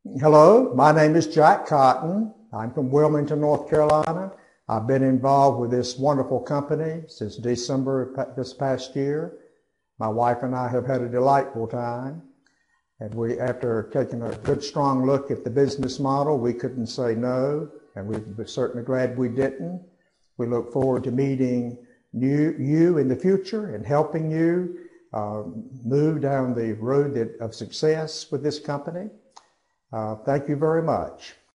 Hello, my name is Jack Cotten. I'm from Wilmington, North Carolina. I've been involved with this wonderful company since December this past year. My wife and I have had a delightful time. And after taking a good, strong look at the business model, we couldn't say no, and we're certainly glad we didn't. We look forward to meeting you in the future and helping you move down the road of success with this company. Thank you very much.